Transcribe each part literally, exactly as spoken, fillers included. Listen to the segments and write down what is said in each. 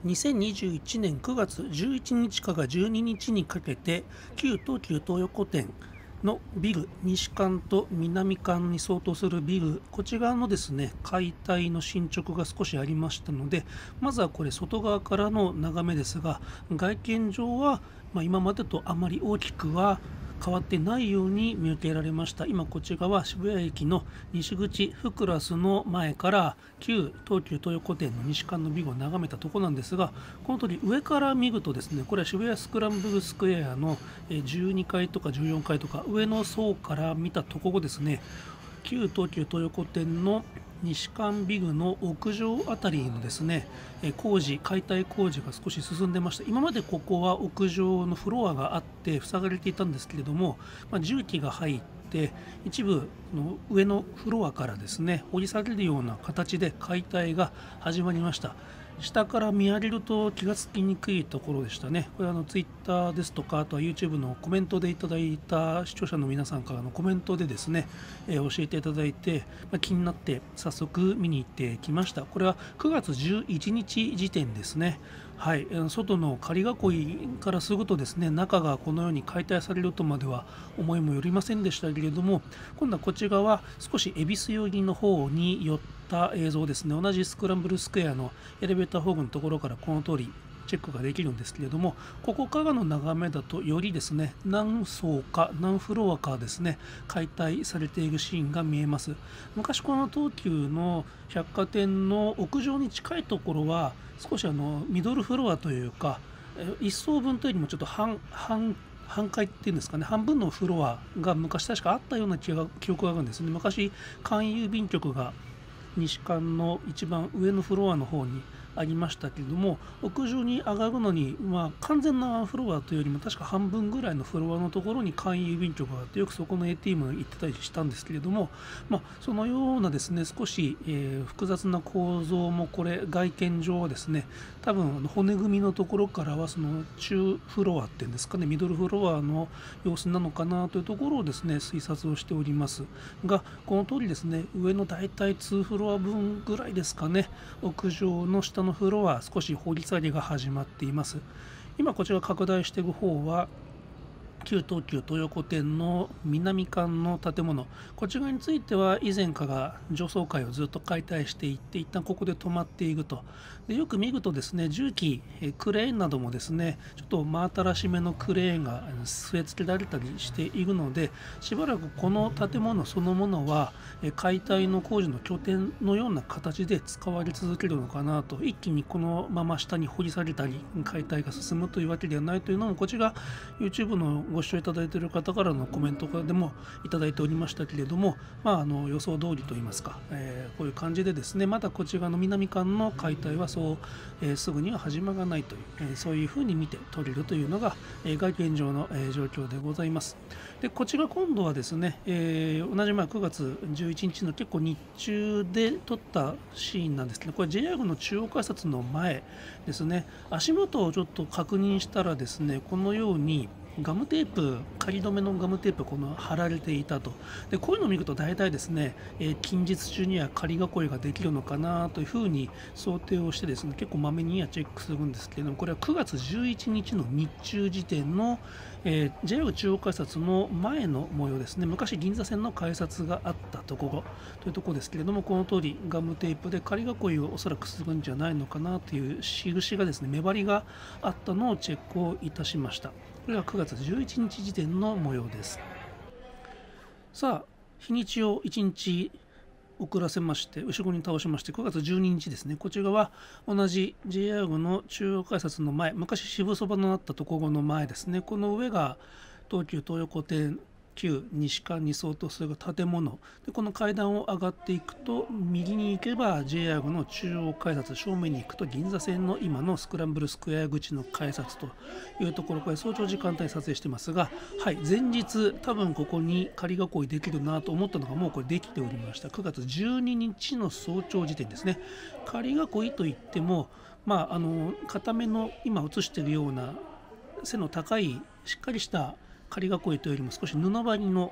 にせんにじゅういちねんくがつじゅういちにちからじゅうににちにかけて旧東急東横店のビル、西館と南館に相当するビル、こちらのですね解体の進捗が少しありましたので、まずはこれ外側からの眺めですが、外見上は、まあ、今までとあまり大きくは変わってないように見受けられました。今こちらは渋谷駅の西口フクラスの前から旧東急東横店の西館のビルを眺めたところなんですが、この通り上から見るとですね、これは渋谷スクランブルスクエアのじゅうにかいとかじゅうよんかいとか上の層から見たところですね、旧東急東横店の西館ビルの屋上あたりのですね工事、解体工事が少し進んでました。今までここは屋上のフロアがあって塞がれていたんですけれども、まあ、重機が入って一部の上のフロアからですね掘り下げるような形で解体が始まりました。下から見上げると気がつきにくいところでしたね。これはあのツイッターですとか、あとは YouTube のコメントでいただいた視聴者の皆さんからのコメントでですね、えー、教えていただいて、まあ、気になって早速見に行ってきました。これはくがつじゅういちにち時点ですね。はい、外の仮囲いからすぐとですね、中がこのように解体されるとまでは思いもよりませんでしたけれども、今度はこちらは少し恵比寿寄りの方に寄った映像ですね。同じスクランブルスクエアのエレベーターホームのところからこの通りチェックができるんですけれども、ここからの眺めだとよりですね何層か何フロアかですね解体されているシーンが見えます。昔この東急の百貨店の屋上に近いところは少しあのミドルフロアというか一層分というよりもちょっと半半半階っていうんですかね、半分のフロアが昔確かあったような記憶があるんですね。昔簡易郵便局が西館の一番上のフロアの方にありましたけれども、屋上に上がるのに、まあ、完全なフロアというよりも確か半分ぐらいのフロアのところに簡易郵便局があって、よくそこの エーティーエム に行ってたりしたんですけれども、まあ、そのようなですね少し、えー複雑な構造もこれ外見上はですね、多分骨組みのところからはその中フロアっていうんですかね、ミドルフロアの様子なのかなというところをですね推察をしておりますが、この通りですね上の大体にフロア分ぐらいですかね、屋上の下のフロア少し掘り下げが始まっています。今こちら拡大している方は旧東急東横店の南館の建物、こちらについては以前から上層階をずっと解体していって、一旦ここで止まっていると。でよく見るとですね、重機、クレーンなどもですね、ちょっと真新しめのクレーンが据え付けられたりしているので、しばらくこの建物そのものは解体の工事の拠点のような形で使われ続けるのかなと。一気にこのまま下に掘り下げたり解体が進むというわけではないというのも、こちら YouTube のご視聴いただいている方からのコメントでもいただいておりましたけれども、まあ、あの予想通りといいますか、えーこういう感じでですね、まだこちらの南館の解体はそう、えーすぐには始まらないという、えーそういうふうに見て取れるというのが、えーが現状の、えー状況でございます。でこちら今度はですね、えー同じまあくがつじゅういちにちの結構日中で撮ったシーンなんですけど、これ ジェイアール の中央改札の前ですね。足元をちょっと確認したらですね、このようにガムテープ、仮止めのガムテープこの貼られていたと。でこういうのを見ると大体ですね、えー近日中には仮囲いができるのかなというふうに想定をしてですね、結構まめにはチェックするんですけれども、これはくがつじゅういちにちの日中時点の、えー ジェイアール 中央改札の前の模様ですね。昔銀座線の改札があったところというところですけれども、この通りガムテープで仮囲いをおそらくするんじゃないのかなという印がですね、目張りがあったのをチェックをいたしました。これがくがつじゅういちにち時点の模様です。さあ、日にちをいちにち遅らせまして、後ろに倒しまして、くがつじゅうににちですね。こちらは同じ ジェイアール の中央改札の前、昔渋そばのあったところの前ですね。この上が東急東横店旧西館に相当する建物で、この階段を上がっていくと右に行けば ジェイアール の中央改札、正面に行くと銀座線の今のスクランブルスクエア口の改札というところ、これ早朝時間帯撮影してますが、はい、前日多分ここに仮囲いできるなと思ったのがもうこれできておりました。くがつじゅうににちの早朝時点ですね。仮囲いといっても、まああの固めの今映しているような背の高いしっかりした仮囲いというよりも少し布張りの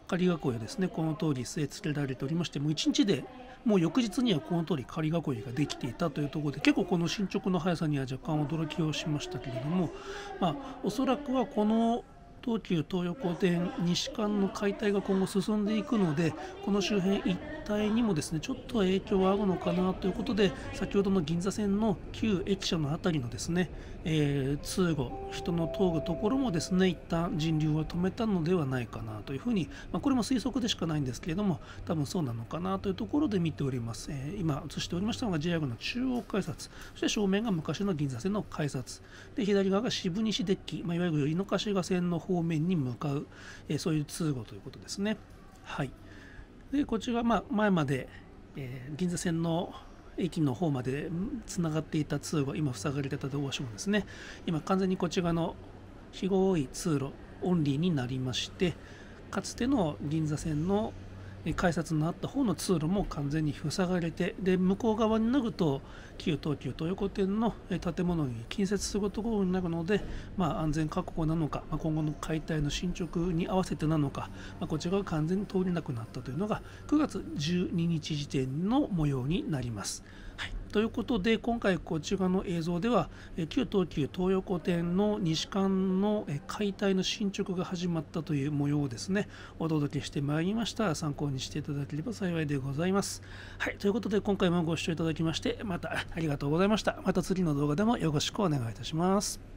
仮囲いをですね、この通り据え付けられておりまして、もういちにちでもう翌日にはこの通り仮囲いができていたというところで、結構この進捗の速さには若干驚きをしましたけれども、まあ、おそらくはこの東急東横線西間の解体が今後進んでいくので、この周辺一帯にもですねちょっと影響はあるのかなということで、先ほどの銀座線の旧駅舎のあたりのですね、えー、通路、人の通るところもですね一旦人流を止めたのではないかなというふうに、まあ、これも推測でしかないんですけれども、多分そうなのかなというところで見ております。えー、今映しておりましたのが ジェイアール の中央改札、そして正面が昔の銀座線の改札で、左側が渋西デッキ、まあ、いわゆる井の頭線の方面に向かう、えー、そういう通路ということですね。はい。でこちら、まあ、前まで、えー、銀座線の駅の方までつながっていた通路、今塞がれていた場所もですね、今完全にこちらの広い通路オンリーになりまして、かつての銀座線の改札のあった方の通路も完全に塞がれて、で向こう側になると旧東急東横店の建物に近接するところになるので、まあ、安全確保なのか、まあ、今後の解体の進捗に合わせてなのか、まあ、こちらが完全に通れなくなったというのがくがつじゅうににち時点の模様になります。はい、ということで、今回こちらの映像では旧東急東横店の西館の解体の進捗が始まったという模様をですねお届けしてまいりました。参考にしていただければ幸いでございます。はい、ということで今回もご視聴いただきましてまたありがとうございました。また次の動画でもよろしくお願いいたします。